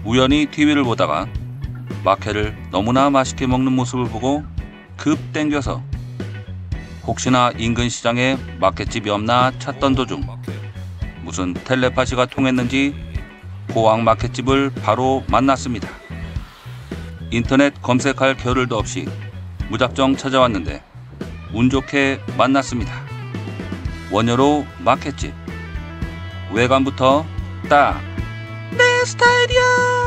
우연히 TV를 보다가 마케를 너무나 맛있게 먹는 모습을 보고 급 땡겨서 혹시나 인근 시장에 마켓집이 없나 찾던 도중 무슨 텔레파시가 통했는지 포항 마켓집을 바로 만났습니다. 인터넷 검색할 겨를도 없이 무작정 찾아왔는데 운 좋게 만났습니다. 원효로 마켓집. 외관부터 딱 내 스타일이야.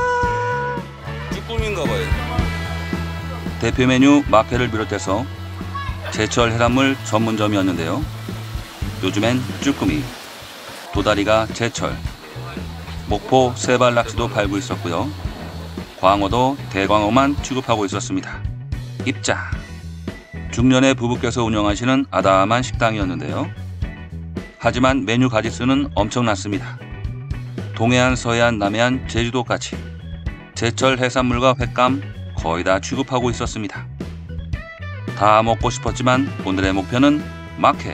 쭈꾸미인가봐요. 대표 메뉴 마케를 비롯해서 제철 해산물 전문점이었는데요. 요즘엔 쭈꾸미, 도다리가 제철, 목포 세발 낚시도 팔고 있었고요. 광어도 대광어만 취급하고 있었습니다. 입장. 중년의 부부께서 운영하시는 아담한 식당이었는데요. 하지만 메뉴 가짓수는 엄청났습니다. 동해안, 서해안, 남해안, 제주도까지 제철 해산물과 횟감 거의 다 취급하고 있었습니다. 다 먹고 싶었지만 오늘의 목표는 마케.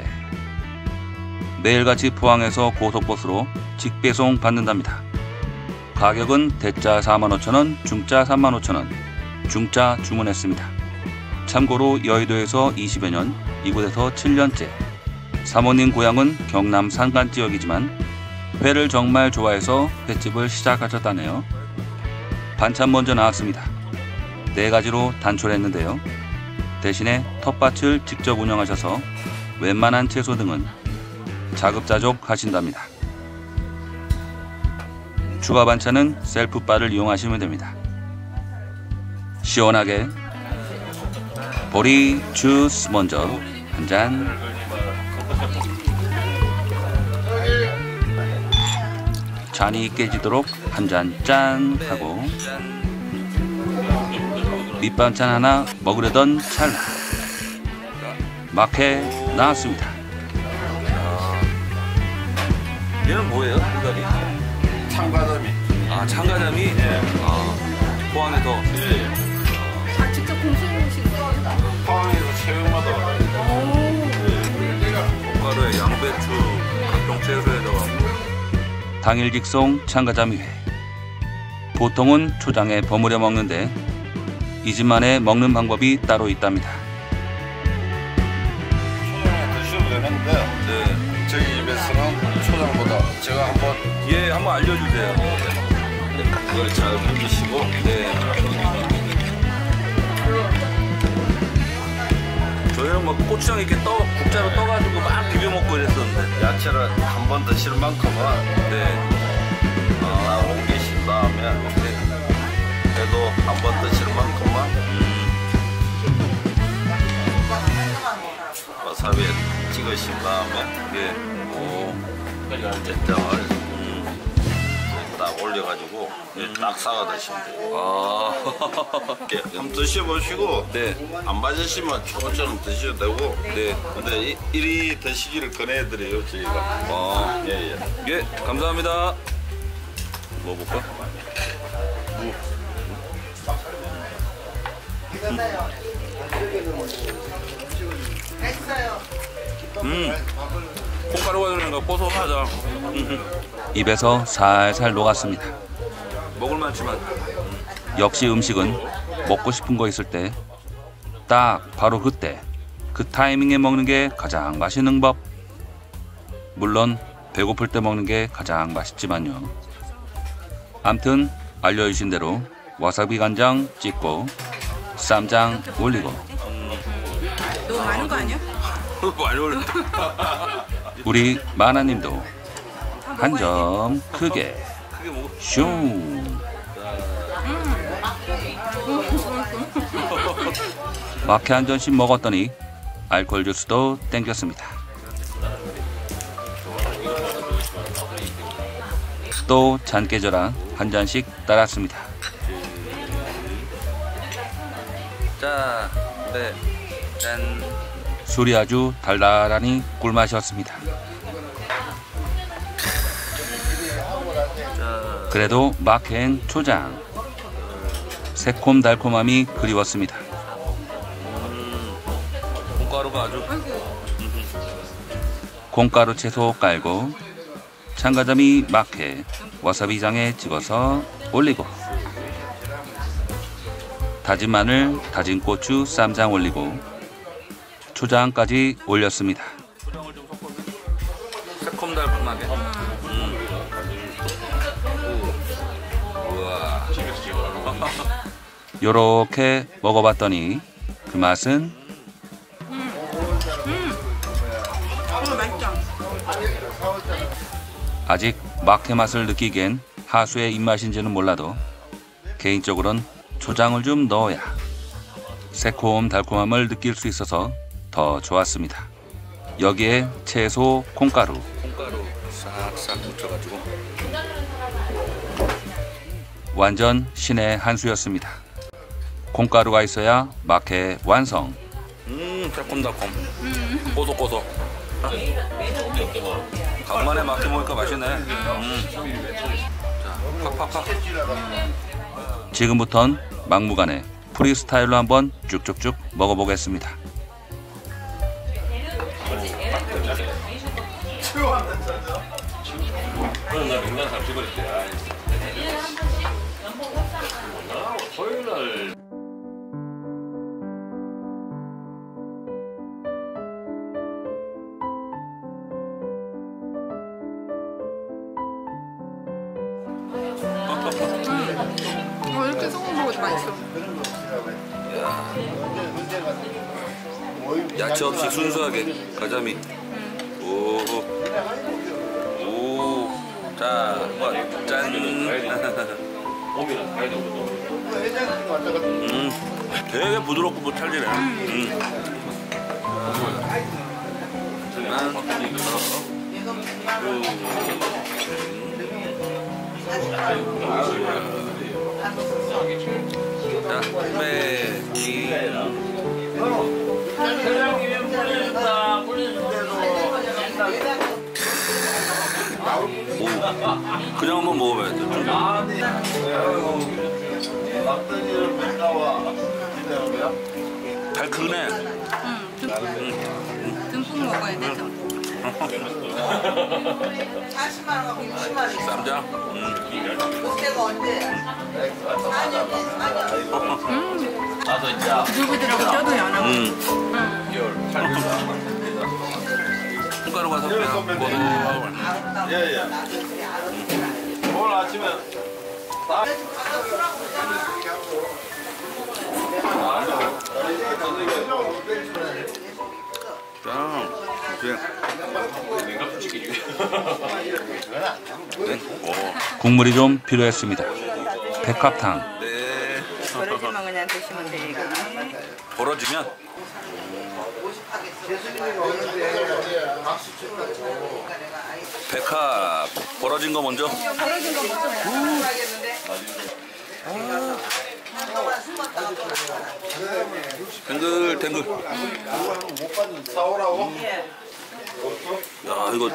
매일같이 포항에서 고속버스로 직배송 받는답니다. 가격은 대짜 45,000원, 중짜 35,000원, 중짜 주문했습니다. 참고로 여의도에서 20여 년, 이곳에서 7년째. 사모님 고향은 경남 산간 지역이지만 회를 정말 좋아해서 횟집을 시작하셨다네요. 반찬 먼저 나왔습니다. 4가지로 단촐했는데요. 대신에 텃밭을 직접 운영하셔서 웬만한 채소 등은 자급자족 하신답니다. 추가 반찬은 셀프바를 이용하시면 됩니다. 시원하게 보리 주스 먼저 한 잔. 잔이 깨지도록 한 잔 짠 하고 밑반찬 하나 먹으려던 찰나 마케 나왔습니다. 얘는 뭐예요? 도다리? 참가자미. 아, 참가자미? 예. 아, 포항에서? 예. 아, 직접 공수하신 거예요? 포항에서 체육마다 콩가루에 양배추, 각종 채소에다가 당일 직송 참가자미회. 보통은 초장에 버무려 먹는데 이 집만의 먹는 방법이 따로 있답니다. 초장에 드셔도 되는데 네. 저희 집에서는 초장보다 제가 한번 예, 한번 알려주세요. 이걸 잘 흔드시고 네. 저희는 막 고추장 이렇게 국자로 떠가지고 막 비벼 먹고 이랬었는데. 야채를 한번 드실 만큼은 네. 옮기신 다음에 그래도 한번 드실 만큼만 와사비에 찍으신 다음에 된장을 딱 올려가지고 딱 싸가 드시면 돼요. 아. 예, 한번 드셔보시고 네. 안 맞으시면 초처럼 드셔도 되고 네. 근데 이리 드시기를 권해드려요 저희가. 아. 예, 예. 예, 감사합니다. 먹어볼까? 콩가루가 들으니까 고소하다. 입에서 살살 녹았습니다. 먹을만치만. 역시 음식은 먹고 싶은 거 있을 때 딱 바로 그때 그 타이밍에 먹는 게 가장 맛있는 법. 물론 배고플 때 먹는 게 가장 맛있지만요. 암튼 알려주신 대로 와사비 간장 찍고 쌈장 올리고 너무 많은 거 아니야? 많이 올렸다. 우리 마나님도 한 점 크게 크게 먹어. 슝. 마케 한 잔씩 먹었더니 알코올 주스도 땡겼습니다. 또 잔 깨져라 한 잔씩 따랐습니다. 자, 네, 짠. 술이 아주 달달하니 꿀맛이었습니다. 그래도 마케엔 초장. 새콤달콤함이 그리웠습니다. 콩가루가 아주. 콩가루 채소 깔고 참가자미 마케 와사비장에 찍어서 올리고 다진 마늘, 다진 고추, 쌈장 올리고 초장까지 올렸습니다. 초장을 좀 섞어서 새콤달콤하게. 우와. 요렇게 먹어봤더니 그 맛은 맛있죠? 아직 막회 맛을 느끼기엔 하수의 입맛인지는 몰라도 개인적으로는 초장을 좀 넣어야 새콤달콤함을 느낄 수 있어서 더 좋았습니다. 여기에 채소, 콩가루, 콩가루 싹싹 묻혀가지고. 완전 신의 한 수였습니다. 콩가루가 있어야 막회 완성. 새콤달콤. 고소고소. 간만에 막혀 먹으니까 맛있네. 자, 팍팍팍. 지금부턴 막무가내 프리스타일로 한번 쭉쭉쭉 먹어보겠습니다. 이렇게 소금 먹어도 맛있어. 야채 없이 순수하게 가자미. 오. 자, 짠. 되게 부드럽고 찰지네. 자, 매기. 오, 그냥 한번 먹어봐야 돼. 달큰해. 듬뿍 먹어야 돼, 듬뿍. 쌈장. 부들부들하고 쪄도 연하고. 콩가루가 섞여 고소하고. 예예. 오늘 아침에 짠. 국물이 좀 필요했습니다. 백합탕. 네. 버려지면 그냥 드시면 돼, 이거. 벌어지면. 백합 벌어진 거 먼저. 버려진 거 먹어요. 탱글탱글. 사오라고? 야 이거.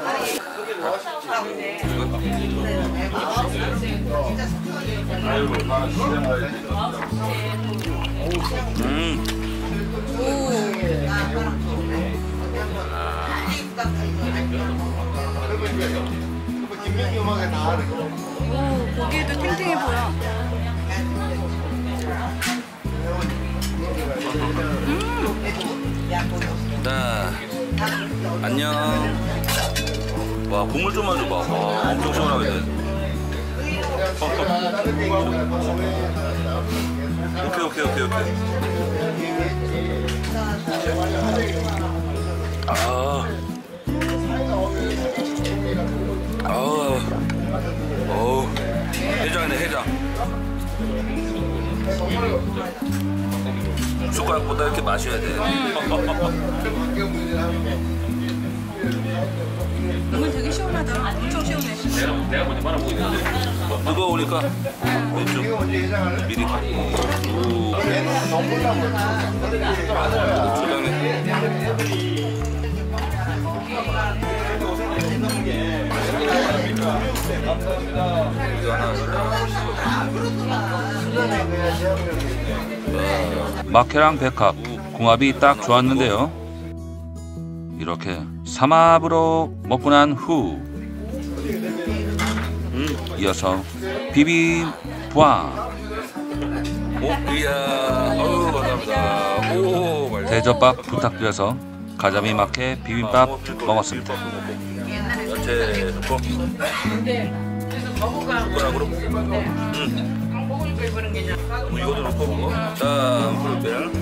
오, 고기도 탱탱해 보여. 자, 안녕. 와 국물 좀만 줘봐. 와 엄청 시원하게 돼. 오케이. 해장이네 해장. 숟가락보다 이렇게 마셔야 돼. 국물 되게 시원하다. 엄청 시원해. 뜨거우니까 좀 미리. 오. 막회랑 백합 궁합이 딱 좋았는데요. 이렇게 삼합으로 먹고 난 후 이어서 비빔부아. 이야, 어우, 감사합니다. 오, 맛있어. 대접밥 부탁드려서 가자미 마케 비빔밥 먹었습니다. 야채 넣고. 숟가락으로. 이것도 넣고 먹어. 자, 풀을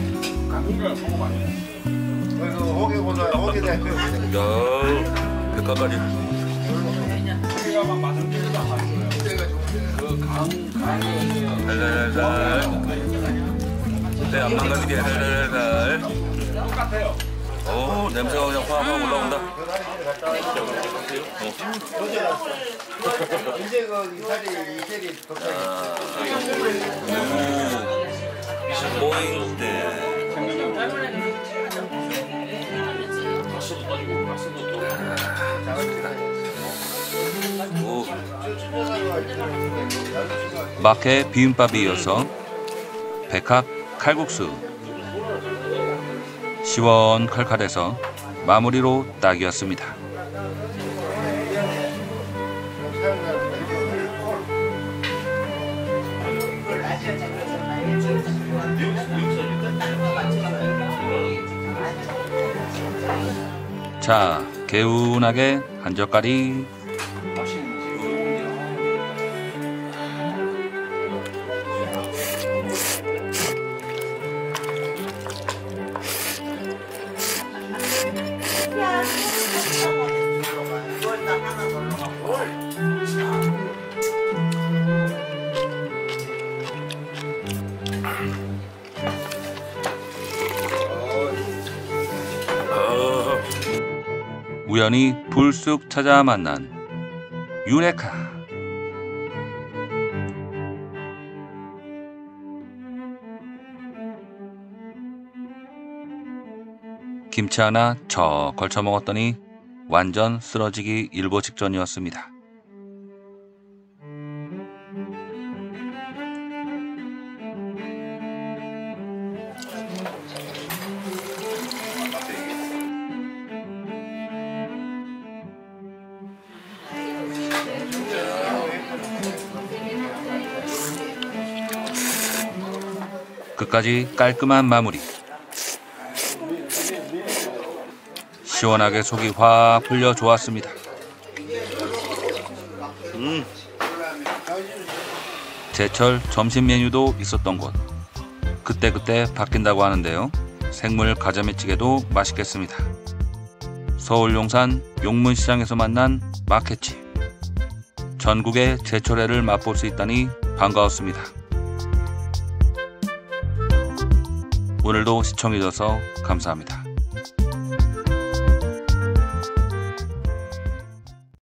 호기 대표. 야, 백화까지. 달달달달. 네, 안 망가지게 달달달달. 오, 냄새가 그냥 확 올라온다. 이제 그 이태리 보잉대. 오, 마케 비빔밥에 이어서 백합 칼국수. 시원칼칼해서 마무리로 딱이었습니다. 자, 개운하게 한 젓갈이. 우연히 불쑥 찾아 만난 유레카. 김치 하나 저 걸쳐 먹었더니 완전 쓰러지기 일보 직전이었습니다. 끝까지 깔끔한 마무리. 시원하게 속이 확 풀려 좋았습니다. 제철 점심 메뉴도 있었던 곳. 그때그때 바뀐다고 하는데요. 생물 가자미찌개도 맛있겠습니다. 서울 용산 용문시장에서 만난 마켓집. 전국의 제철회를 맛볼 수 있다니 반가웠습니다. 오늘도 시청해주셔서 감사합니다.